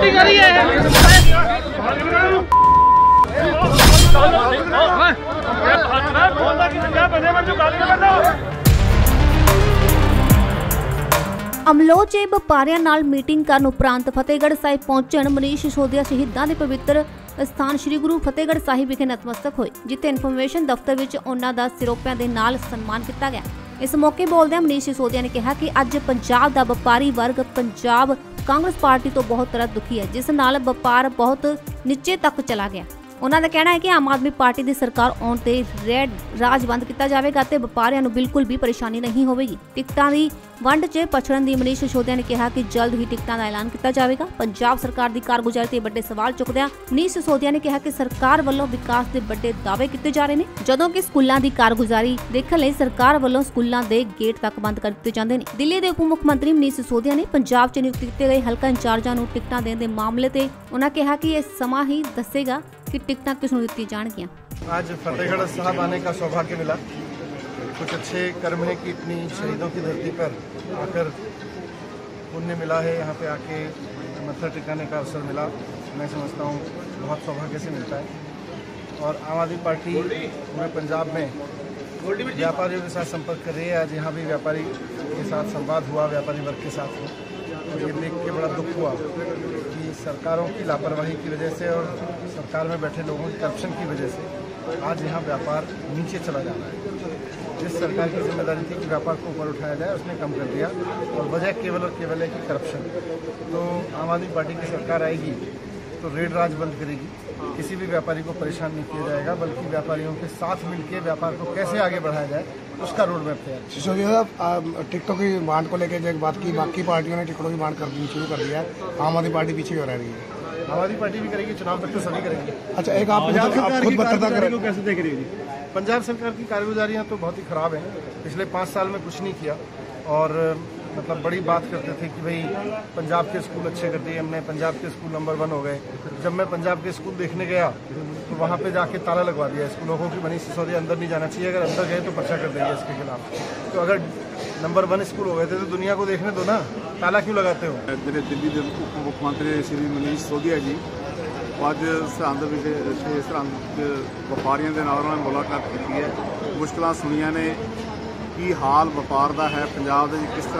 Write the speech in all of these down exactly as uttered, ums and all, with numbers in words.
Meeting करी है ਅਮਲੋਹ 'ਚ ਵਪਾਰੀਆਂ ਨਾਲ ਮੀਟਿੰਗ ਕਰਨ ਉਪਰੰਤ ਫਤਿਹਗੜ੍ਹ ਸਾਹਿਬ ਪਹੁੰਚਣ ਮਨੀਸ਼ ਸਿਸੋਦੀਆ ਸ਼ਹੀਦਾਂ ਦੇ ਪਵਿੱਤਰ ਸਥਾਨ ਸ੍ਰੀ ਗੁਰੂ ਫਤਿਹਗੜ੍ਹ ਸਾਹਿਬ ਵਿਖੇ ਨਤਮਸਤਕ ਹੋਏ, ਜਿੱਥੇ ਇਨਫੋਰਮੇਸ਼ਨ ਦਫ਼ਤਰ ਵਿੱਚ ਉਹਨਾਂ ਦਾ ਸਿਰੋਪਿਆਂ ਦੇ ਨਾਲ ਸਨਮਾਨ ਕੀਤਾ ਗਿਆ। ਇਸ ਮੌਕੇ ਬੋਲਦਿਆਂ ਮਨੀਸ਼ ਸਿਸੋਦੀਆ ਨੇ ਕਿਹਾ ਕਿ ਅੱਜ ਪੰਜਾਬ ਦਾ ਵਪਾਰੀ ਵਰਗ ਪੰਜਾਬ ਕਾਂਗਰਸ ਪਾਰਟੀ ਤੋਂ ਬਹੁਤ ਤਰ੍ਹਾਂ ਦੁਖੀ ਹੈ, ਜਿਸ ਨਾਲ ਵਪਾਰ ਬਹੁਤ ਨੀਚੇ ਤੱਕ ਚਲਾ ਗਿਆ। ਉਹਨਾਂ ਦਾ ਕਹਿਣਾ ਹੈ ਕਿ ਆਮ ਆਦਮੀ ਪਾਰਟੀ ਦੀ ਸਰਕਾਰ ਆਉਣ ਤੇ ਰੈਡ ਰਾਜ ਬੰਦ ਕੀਤਾ ਜਾਵੇਗਾ ਤੇ ਵਪਾਰੀਆਂ ਨੂੰ ਬਿਲਕੁਲ ਵੀ ਪਰੇਸ਼ਾਨੀ ਨਹੀਂ ਹੋਵੇਗੀ। ਟਿਕਟਾਂ ਦੀ ਵੰਡ 'ਚ ਪਛੜਨ ਦੀ ਮਨੀਸ਼ ਸਿਸੋਦੀਆ ਨੇ ਕਿਹਾ ਕਿ ਜਲਦ ਹੀ ਟਿਕਟਾਂ ਦਾ ਐਲਾਨ ਕੀਤਾ ਜਾਵੇਗਾ। ਪੰਜਾਬ ਸਰਕਾਰ ਦੀ ਕਾਰਗੁਜ਼ਾਰੀ ਤੇ ਵੱਡੇ ਸਵਾਲ ਚੁੱਕਦਿਆਂ ਮਨੀਸ਼ ਸਿਸੋਦੀਆ ਨੇ ਕਿਹਾ ਕਿ ਸਰਕਾਰ ਵੱਲੋਂ ਵਿਕਾਸ ਦੇ ਵੱਡੇ ਦਾਅਵੇ ਕੀਤੇ ਜਾ ਰਹੇ ਨੇ, ਜਦੋਂ ਕਿ ਸਕੂਲਾਂ ਦੀ ਕਾਰਗੁਜ਼ਾਰੀ ਦੇਖਣ ਲਈ ਸਰਕਾਰ ਵੱਲੋਂ ਸਕੂਲਾਂ ਦੇ ਗੇਟ ਤੱਕ ਬੰਦ ਕਰ ਦਿੱਤੇ ਜਾਂਦੇ ਨੇ। ਦਿੱਲੀ ਦੇ ਉਪ ਮੁੱਖ ਮੰਤਰੀ ਮਨੀਸ਼ ਸਿਸੋਦੀਆ ਨੇ ਪੰਜਾਬ 'ਚ ਨਿਯੁਕਤ ਕੀਤੇ ਗਏ ਹਲਕਾ ਇੰਚਾਰਜਾਂ ਨੂੰ ਟਿਕਟਾਂ ਦੇਣ ਦੇ ਮਾਮਲੇ ਤੇ ਉਹਨਾਂ ਕਿਹਾ ਕਿ ਇਹ ਸਮਾਂ ਹੀ ਦੱਸੇਗਾ कि टिकटां किस दी जाएंगी। आज फतेहगढ़ साहब आने का सौभाग्य मिला। कुछ अच्छे कर्म है कि इतनी शहीदों की धरती पर आकर पुण्य मिला है, यहाँ पे आके मत्था टिकाने का अवसर मिला। मैं समझता हूँ बहुत सौभाग्य से मिलता है। और आम आदमी पार्टी पूरे पंजाब में व्यापारियों के साथ संपर्क कर रही है। आज यहाँ भी व्यापारी के साथ संवाद हुआ, व्यापारी वर्ग के साथ हुआ, और ये देख के बड़ा दुख हुआ कि सरकारों की लापरवाही की वजह से और सरकार में बैठे लोगों की करप्शन की वजह से आज यहाँ व्यापार नीचे चला जा रहा है। जिस सरकार की जिम्मेदारी थी कि व्यापार को ऊपर उठाया जाए, उसने कम कर दिया, और वजह केवल और केवल है कि करप्शन। तो आम आदमी पार्टी की सरकार आएगी तो रेड राज बंद करेगी, किसी भी व्यापारी को परेशान नहीं किया जाएगा, बल्कि व्यापारियों के साथ मिलकर व्यापार को कैसे आगे बढ़ाया जाए उसका रोड मैप तैयार। सिसोदिया साहब, टिकटों की मांग को लेकर जो बात की, बाकी पार्टियों ने टिकटों की मांग कर दी शुरू कर दिया है, आम आदमी पार्टी पीछे क्यों रह रही है? आम आदमी पार्टी भी करेगी, चुनाव तक तो सभी करेंगे। अच्छा, एक आप खुद बदलाव कैसे देख रही है? पंजाब सरकार की कारगुजारियाँ तो बहुत ही खराब हैं। पिछले पाँच साल में कुछ नहीं किया, और मतलब बड़ी बात करते थे कि भाई पंजाब के स्कूल अच्छे कर दिए हमने, पंजाब के स्कूल नंबर वन हो गए। जब मैं पंजाब के स्कूल देखने गया तो वहाँ पे जाके ताला लगवा दिया स्कूलों को कि मनीष सिसोदिया अंदर नहीं जाना चाहिए, अगर अंदर गए तो पर्चा कर देंगे इसके खिलाफ। तो अगर नंबर वन स्कूल हो गए थे तो दुनिया को देखने दो ना, ताला क्यों लगाते हो? मेरे दिल्ली के उप मुख्यमंत्री श्री मनीष सिसोदिया जी अज सरहद विखे सरहद व्यापारियों के नाल मुलाकात की है, मुश्किल सुनिया ने की हाल व्यापार का है पंजाब के, किस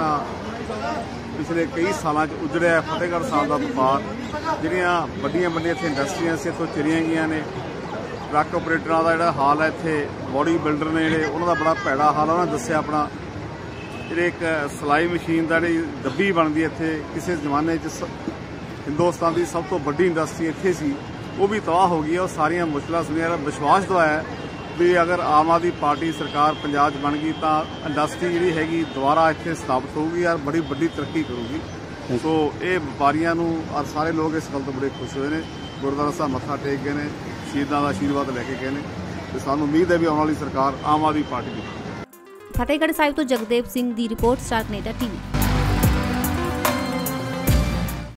तरह पिछले कई सालों उजड़िया फतेहगढ़ साहब का व्यापार, जिहड़ियां वड्डियां वड्डियां इत्थे इंडस्ट्रियां से इत्थों चलियां गईयां ने। ट्रक ऑपरेटरां दा जिहड़ा हाल है इत्थे, बॉडी बिल्डर ने जिहड़े उन्हां दा बड़ा भैड़ा हाल। उन्होंने दस्सिया अपना जिहड़े एक सिलाई मशीन दा जिहड़ी डब्बी बनदी इत्थे, किसी जमाने च हिंदुस्तान की सब तो वड्डी इंडस्ट्री इत्थे सी, वो भी तबाह हो गई है। और सारियां मुश्किलां सुनिया, विश्वास दवाया भी अगर आम आदमी पार्टी सरकार पंजाब बन गई तो इंडस्ट्री जी हैगी दोबारा इतने स्थापित होगी और बड़ी बड़ी तरक्की करूगी। सो ये व्यापारियों और सारे लोग इस गल तो बड़े खुश हुए हैं। गुरुद्वारा साहब मत्था टेक गए हैं, शहीदों का आशीर्वाद लैके गए हैं, तो सानू उम्मीद है भी आने वाली सरकार आम आदमी पार्टी की। फतेहगढ़ साहिब तो जगदेव सिंह की रिपोर्ट, स्टार कनेडा टीवी।